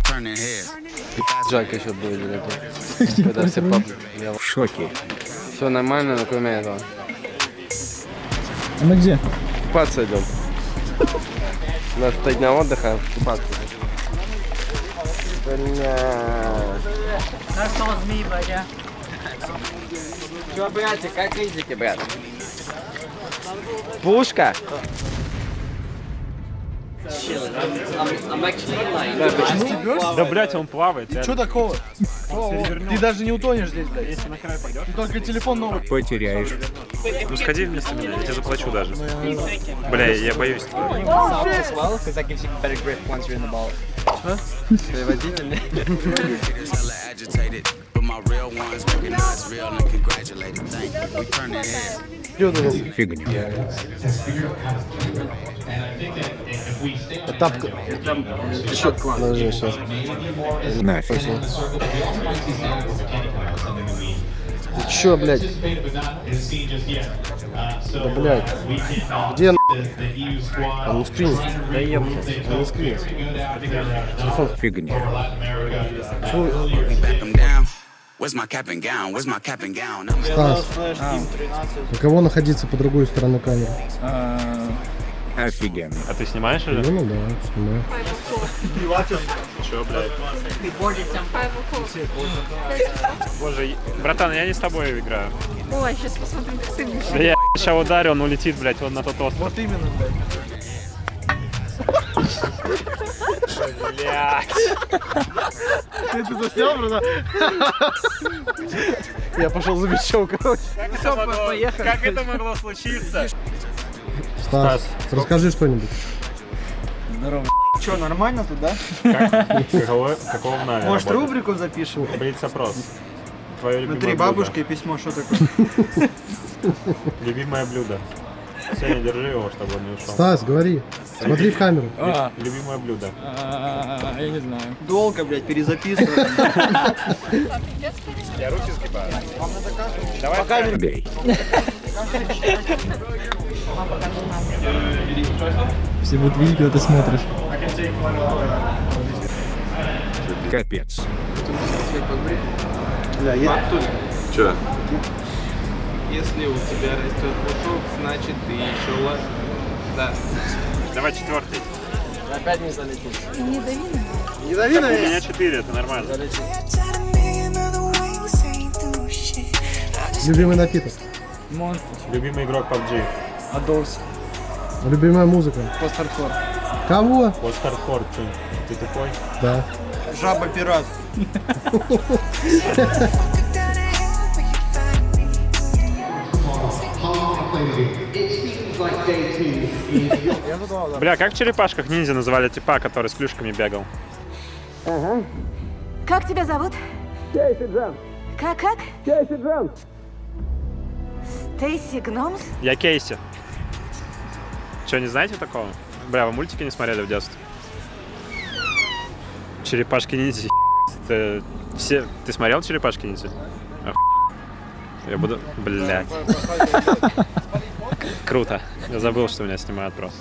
Жак еще будет. Когда все папы. Я в шоке. Все нормально, но кроме этого. А мы где? Купаться идем. У нас 5 дня отдыха, купаться. Че, братик, как видите, брат? Пушка? Да, блядь, он плавает. Что такого? Ты даже не утонешь здесь, блядь. Если на край пойдешь. Ты только телефон новый потеряешь. Ну сходи вместо меня, я тебе заплачу даже. Бля, я боюсь. Переводите мне. Фигня. Тапка. Ложи сейчас. Нафиг. Ты чё, блядь? Да, блядь. Где а ну скринится. Да ебать. А ну скринится. Телефон. Фигня. Стас, каково находиться по другой стороне камеры? Офигенно. А ты снимаешь или? Ну да, снимаю. Чё, блядь? Боже, братан, я не с тобой играю. Ой, сейчас посмотрим, как ты будешь. Да я сейчас ударю, он улетит, блядь, вот на тот остров. Вот именно, блядь. Блядь. Ты это заснял, братан? Я пошел за мячом, короче. Как это могло случиться? Стас, расскажи что-нибудь. Здорово. Че, нормально тут, да? Какого в Может, рубрику запишем? Блиц-опрос. Твое любимое Внутри блюдо. бабушка и письмо, что такое? Любимое блюдо. Сеня, держи его, чтобы он не ушел. Стас, говори. Смотри в камеру. Любимое блюдо. Я не знаю. Долго, блядь, перезаписываем. Я руки сгибаю. Давай Пока Бей. Все будут видеть, когда ты смотришь. Капец. Чё? Если у тебя растет пушок, значит ты еще лаз. Да. Давай четвертый. Опять не залетит. Не дави на меня. Не дави на У меня 4, это нормально. Любимый напиток. Монстр. Любимый игрок PUBG. Адорс. Любимая музыка. Пост-хардкор. Кого? Вот хардкор, что? Ты тупой? Да. Жаба-пират. Бля, как в черепашках ниндзя называли типа, который с клюшками бегал? Как тебя зовут? Кейси Джен. Как? Кейси Джен. Стейси Гномс? Я Кейси. Че, не знаете такого? Бля, вы мультики не смотрели в детстве? Черепашки ниндзя. Ты смотрел черепашки ниндзя? Я буду... Блядь. Круто. Я забыл, что меня снимают просто.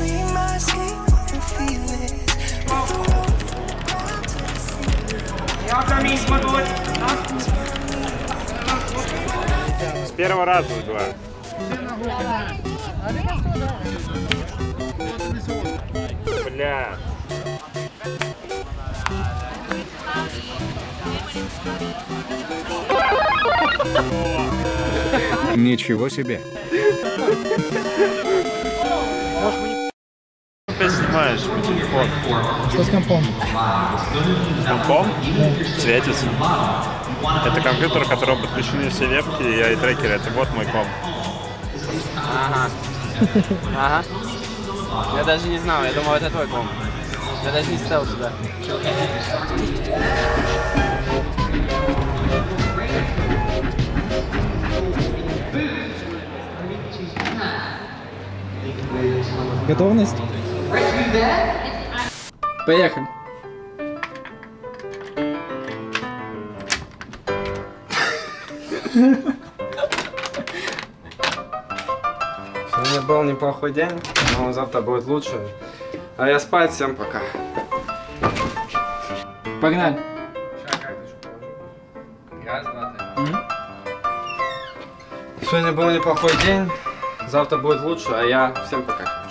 С первого раза убиваю. Бля. Ничего себе. Опять снимаешь по телефону. Что с компом? Компом светится. Это компьютер, к которому подключены все вебки и трекеры. Это вот мой комп. Ага. Я даже не знал, я думал, это твой комп. Я даже не ставил сюда. Готовность? Поехали. Сегодня был неплохой день, но завтра будет лучше. А я спать, всем пока. Погнали. Сегодня был неплохой день. Завтра будет лучше, а я всем пока.